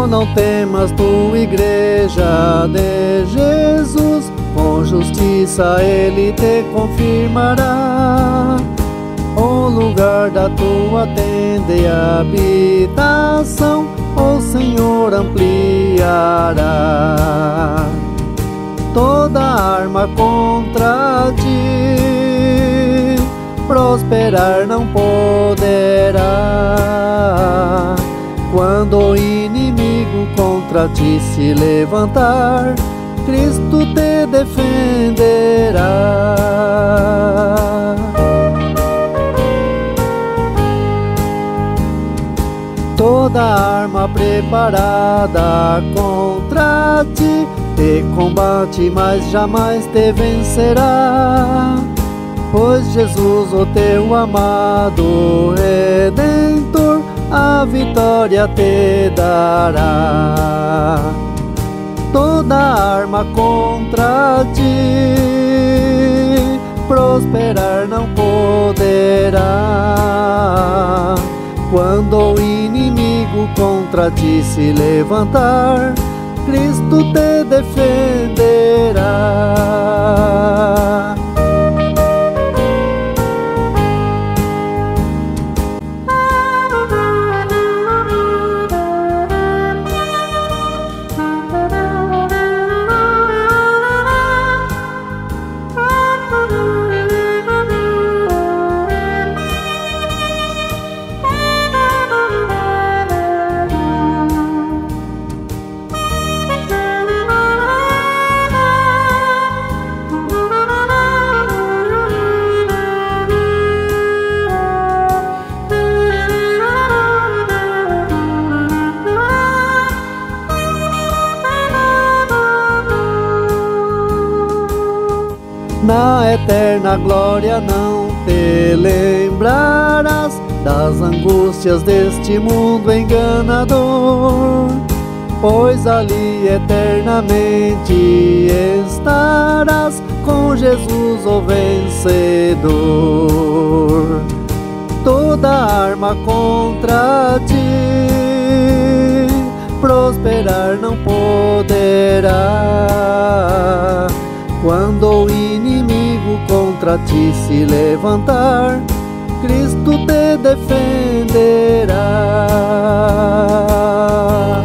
não temas, tua igreja de Jesus, com justiça ele te confirmará. O lugar da tua tenda e habitação, o Senhor ampliará. Toda arma contra ti prosperar não poderá. Quando o inimigo contra ti se levantar, Cristo te defenderá. Toda arma preparada contra ti te combate, mas jamais te vencerá. Pois Jesus, o teu amado Redentor, a vitória te dará. Toda arma contra ti prosperar não poderá. Quando o inimigo contra ti se levantar, Cristo te defenderá. Na eterna glória não te lembrarás das angústias deste mundo enganador, pois ali eternamente estarás com Jesus o vencedor. Toda arma contra ti prosperar não poderá. Quando o inimigo contra ti se levantar, Cristo te defenderá.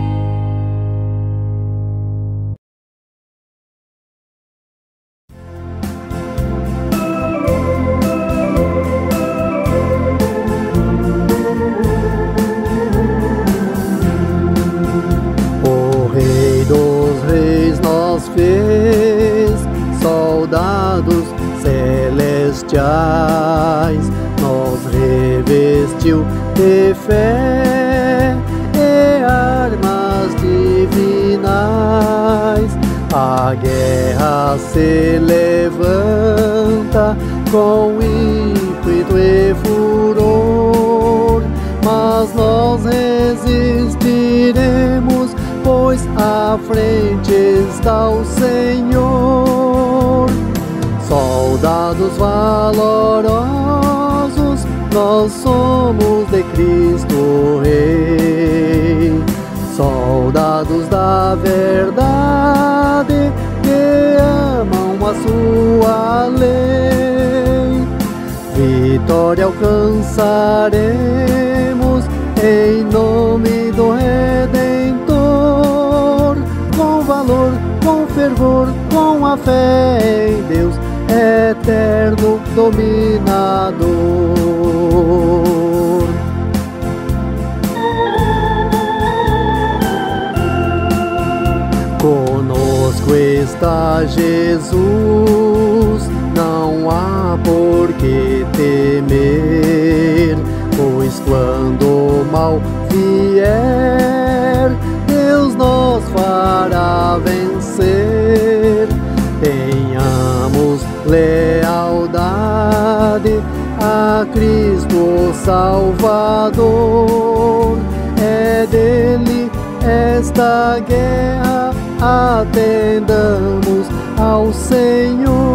O Rei dos Reis nos fez soldados celestiais, nos revestiu de fé e armas divinais. A guerra se levanta com ímpeto e furor, mas nós resistiremos, pois à frente está o Senhor. Soldados valorosos, nós somos de Cristo Rei. Soldados da verdade, que amam a sua lei. Vitória alcançaremos em nome do Redentor. Com valor, com fervor, com a fé em Deus, eterno dominador. Conosco está Jesus, não há por que temer, pois quando o mal vier, Deus nos fará vencer. Tenhamos lealdade a Cristo o Salvador. É dele esta guerra, atendamos ao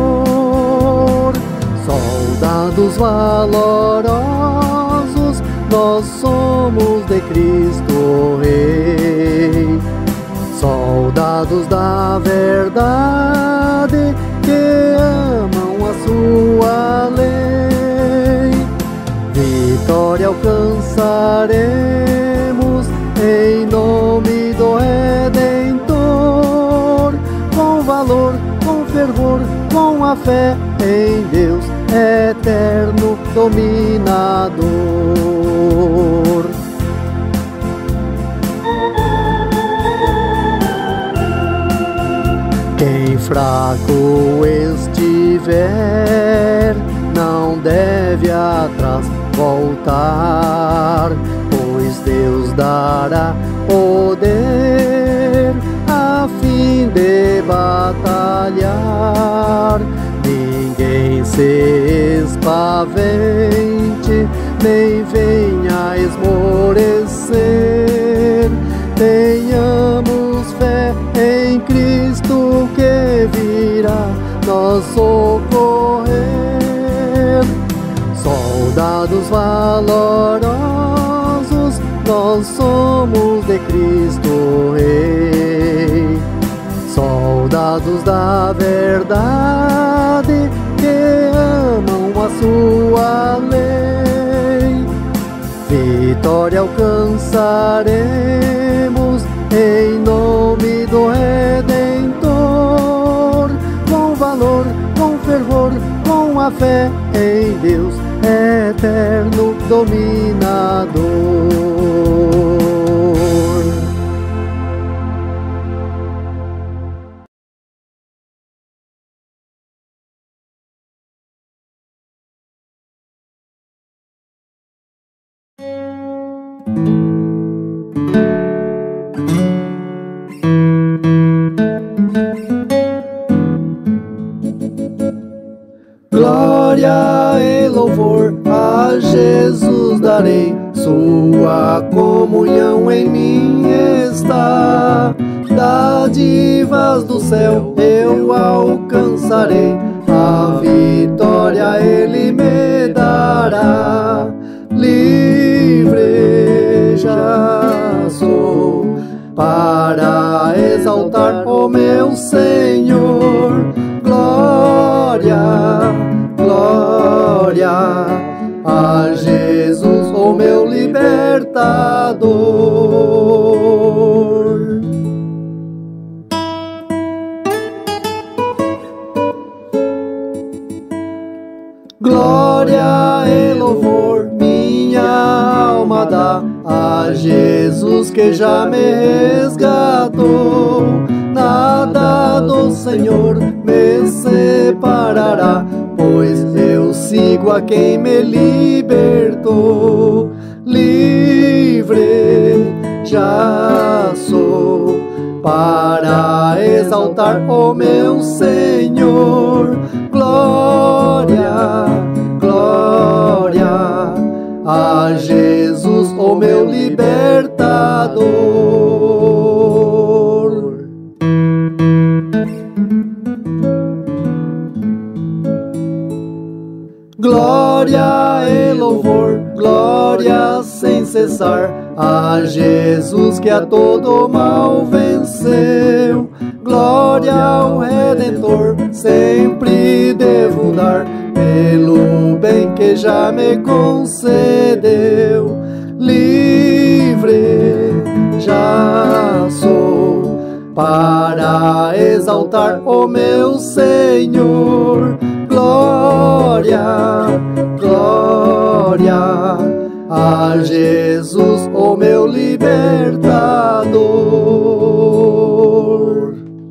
Senhor. Soldados valorosos, nós somos de Cristo Rei. Soldados da verdade que amam a sua lei, vitória alcançaremos em nome do Redentor. Com valor, com fervor, com a fé em Deus eterno dominador. Quem fraco estiver, não deve atrás voltar, pois Deus dará poder a fim de batalhar. Ninguém se espavente, nem venha esmorecer. Tenhamos fé em Cristo que virá nos socorrer. Soldados valorosos, nós somos de Cristo Rei. Soldados da verdade que amam a sua lei, vitória alcançaremos em nome do Redentor. Com valor, com fervor, com a fé em Deus eterno dominador. Glória e louvor a Jesus darei, sua comunhão em mim está. Dádivas do céu eu alcançarei, a vitória Ele me dará. Livre já sou para exaltar o meu Senhor. Glória, glória a Jesus, o meu libertador. Glória e louvor minha alma dá a Jesus que já me resgatou. Nada do Senhor me separará, pois eu sigo a quem me libertou. Livre já sou para exaltar o meu Senhor. Glória, glória a Jesus, o meu libertador. Glória e louvor, glória sem cessar a Jesus que a todo mal venceu. Glória ao Redentor, sempre devo dar pelo bem que já me concedeu. Livre já sou para exaltar o meu Senhor. Glória, glória a Jesus, o meu libertador.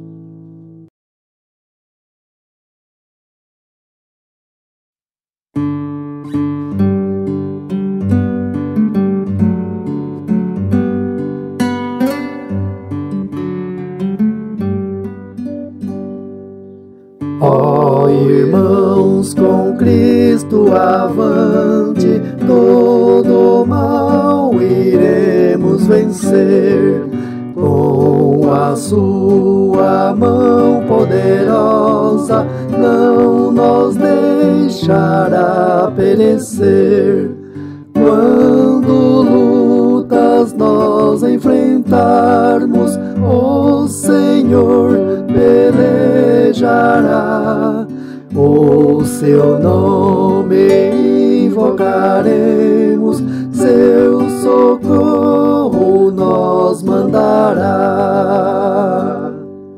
Ó irmãos, com Cristo avante, todo mal iremos vencer. Com a sua mão poderosa, não nos deixará perecer. Quando Senhor pelejará. O seu nome invocaremos, seu socorro nos mandará.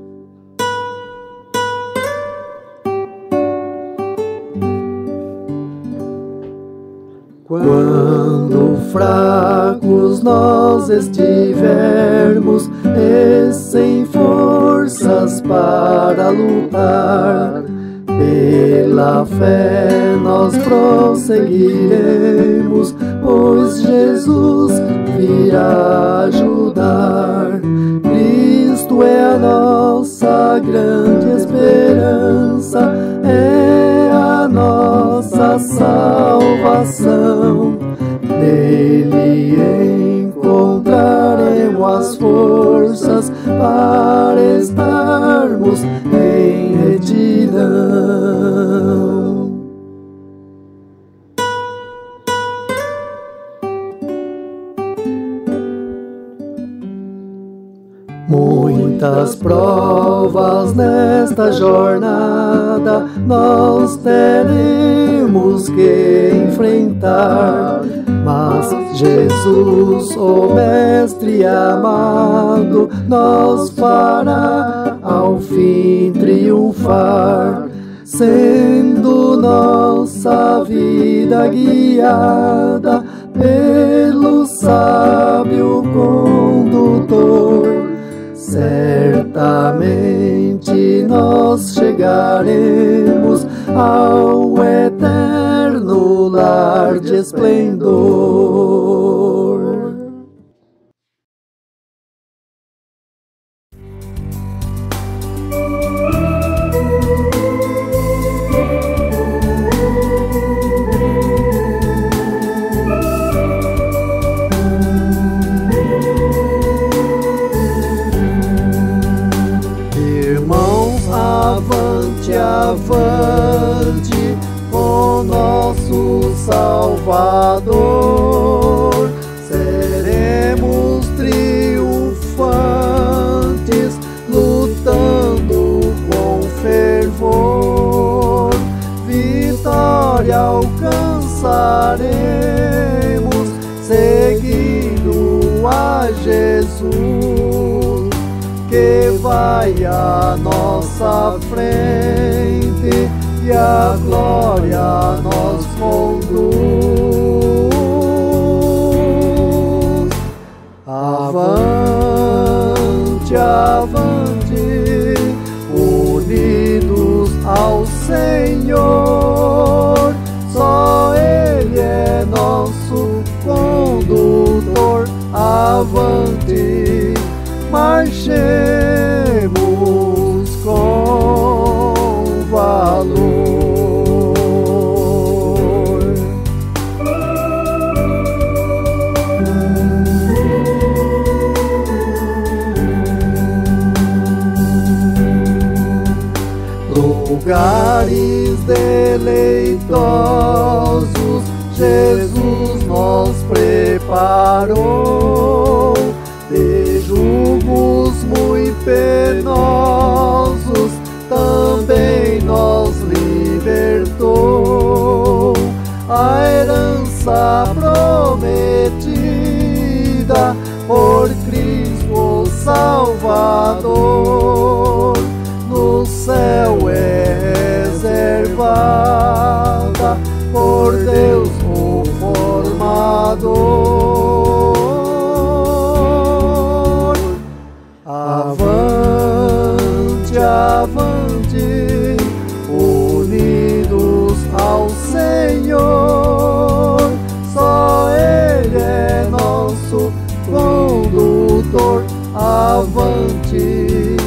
Quando fracos nós estivermos e sem forças para lutar, pela fé nós prosseguiremos, pois Jesus virá ajudar. Cristo é a nossa grande esperança, é a nossa salvação. Nele encontraremos as forças para estarmos em retidão. Muitas provas nesta jornada nós teremos que enfrentar, mas Jesus, o Mestre amado, nos fará ao fim triunfar, sendo nossa vida guiada pelo sábio condutor. Certamente nós chegaremos ao eterno lar de esplendor. Avante com nosso Salvador, seremos triunfantes, lutando com fervor, vitória alcançaremos, seguindo a Jesus, que vai à nossa frente e a glória nos conduz. Avante, avante, unidos ao Senhor, só Ele é nosso condutor. Avante, marchemos com valor. Lugares deleitosos Jesus nos preparou, de julgos muito penosos também nos libertou. A herança prometida por Cristo Salvador, no céu é reservada por Deus o formador. Avante, avante, unidos ao Senhor, só Ele é nosso condutor. Avante,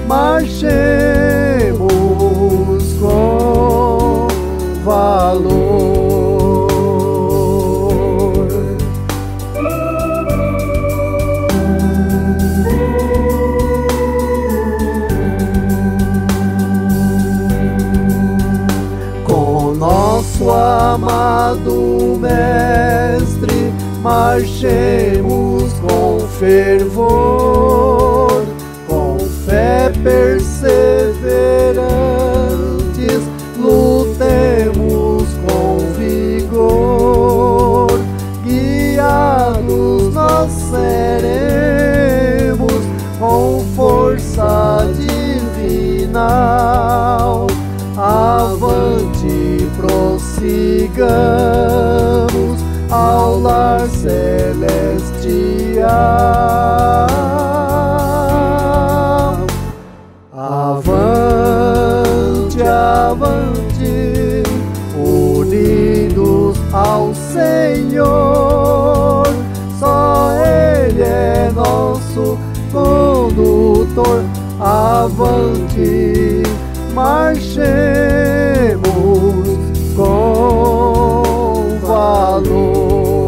marchemos com valor. Com nosso amado Mestre, marchemos com fervor, com fé perseverantes, lutemos com vigor, guiados nós seremos com força divina. Avante, prossigamos ao lar celestial. Avante, avante, unidos ao Senhor, só Ele é nosso condutor. Avante, marchemos com valor.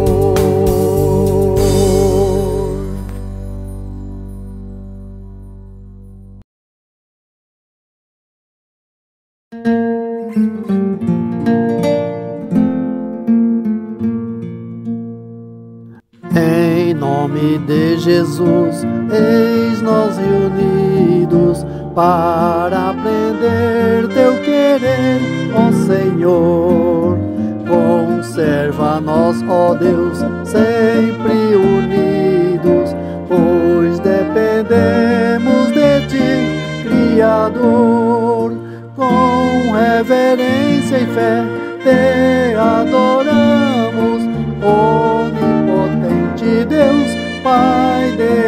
Em nome de Jesus, eis nós reunidos para aprender teu querer, ó Senhor. Conserva-nos, ó Deus, sempre unidos, pois dependemos de ti, Criador. Com reverência e fé te adoramos, onipotente Deus, Pai de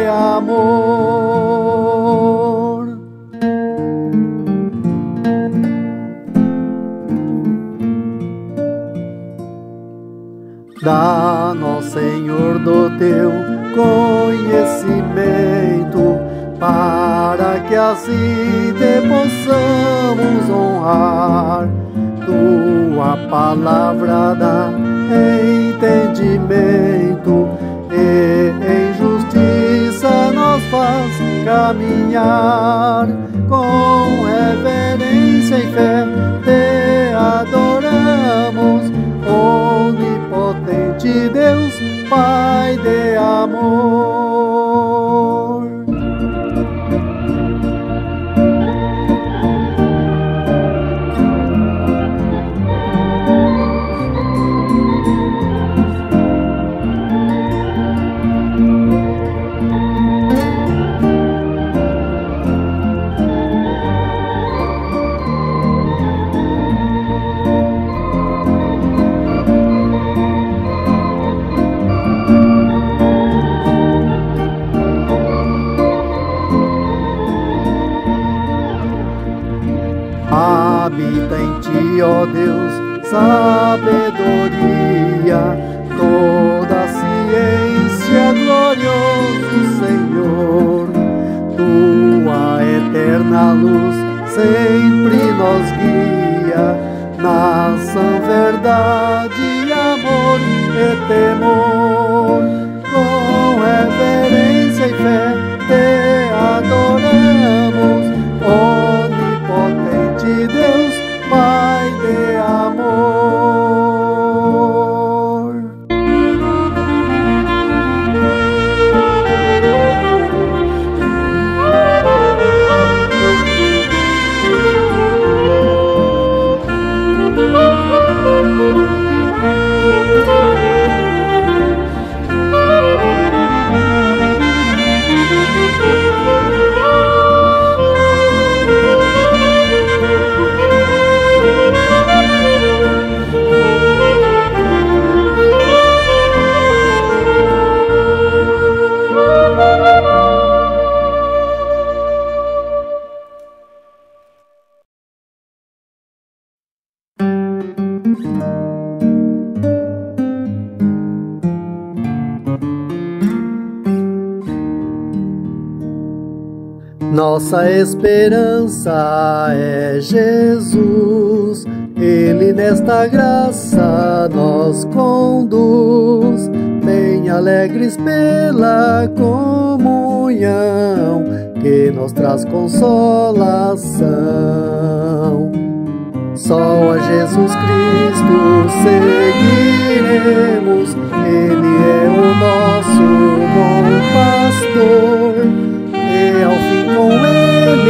amor. Dá-nos, Senhor, do teu conhecimento, para que assim te possamos honrar. Tua palavra dá entendimento, e em justiça nos faz caminhar. Com reverência e fé te adoramos, onipotente Deus, Pai de amor. Habita em ti, ó Deus, sabedoria, toda a ciência, glorioso Senhor. Tua eterna luz sempre nos guia, na sã verdade, amor e temor. Com reverência e fé te adoramos, onipotente Deus, Pai de amor. Nossa esperança é Jesus, Ele nesta graça nos conduz, bem alegres pela comunhão que nos traz consolação. Só a Jesus Cristo seguiremos, Ele é o nosso bom pastor, e ao fim com Ele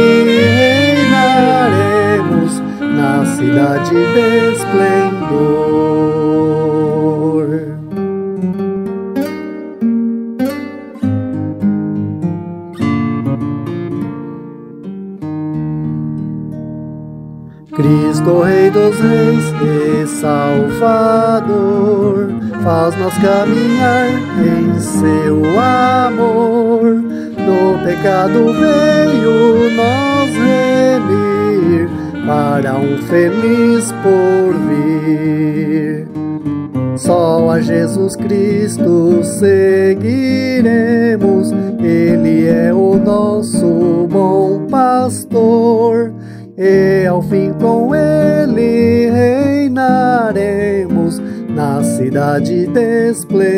Cristo, Rei dos Reis e Salvador, faz-nos caminhar em seu amor. Do pecado veio nos remir, para um feliz porvir. Só a Jesus Cristo seguiremos, Ele é o nosso bom pastor. E ao fim com Ele reinaremos na cidade de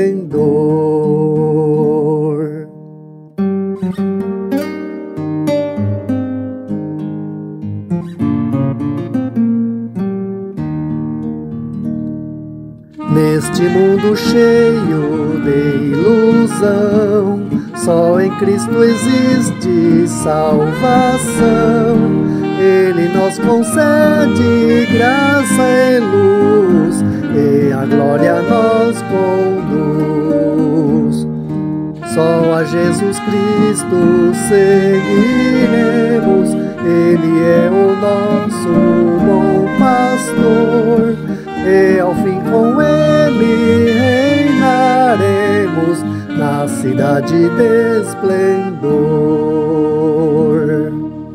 esplendor. Neste mundo cheio de ilusão, só em Cristo existe salvação. Ele nos concede graça e luz, e a glória nos conduz. Só a Jesus Cristo seguiremos, Ele é o nosso bom pastor. E ao fim com Ele reinaremos na cidade de esplendor.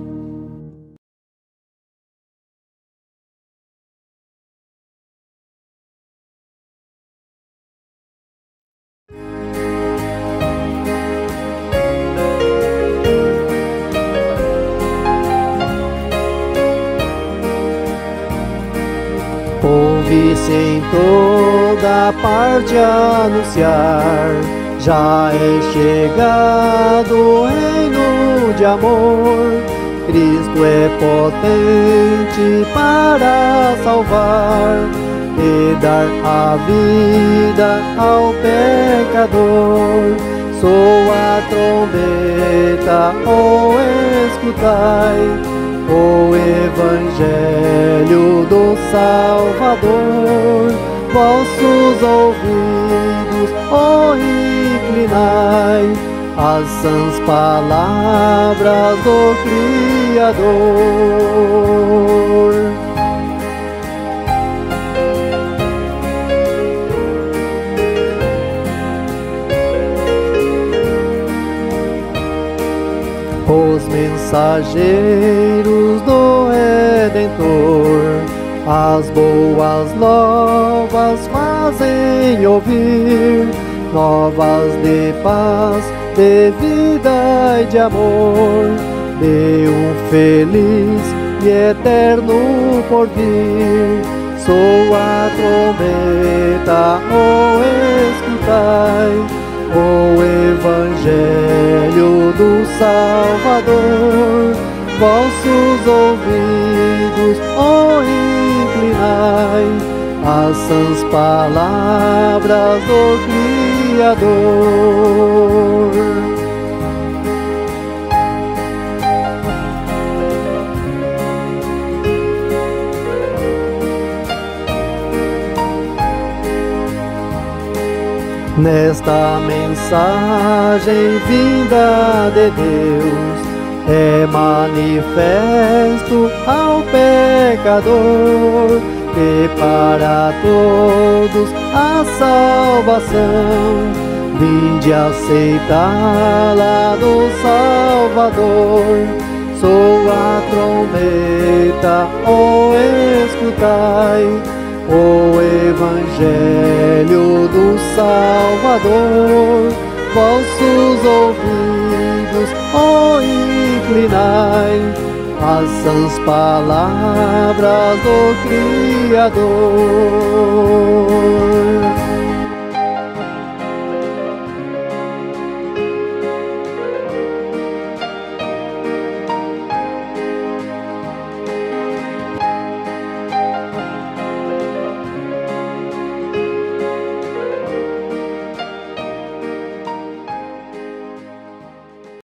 Ouve-se em toda parte anunciar, já é chegado o reino de amor. Cristo é potente para salvar e dar a vida ao pecador. Soa a trombeta, oh, escutai o Evangelho do Salvador. Vossos ouvidos, oh, inclinai às sãs palavras do Criador. Os mensageiros do Redentor as boas novas fazem ouvir, novas de paz, de vida e de amor, de um feliz e eterno porvir. Soa a trombeta, oh, escutai o Evangelho do Salvador. Vossos ouvidos, oh, inclinai às sãs palavras do Criador. Nesta mensagem vinda de Deus é manifesto ao pecador que para todos a salvação. Vinde aceitá-la do Salvador. Soa a trombeta, oh, escutai o Evangelho do Salvador. Vossos ouvidos, oh, inclinai às sãs palavras do Criador.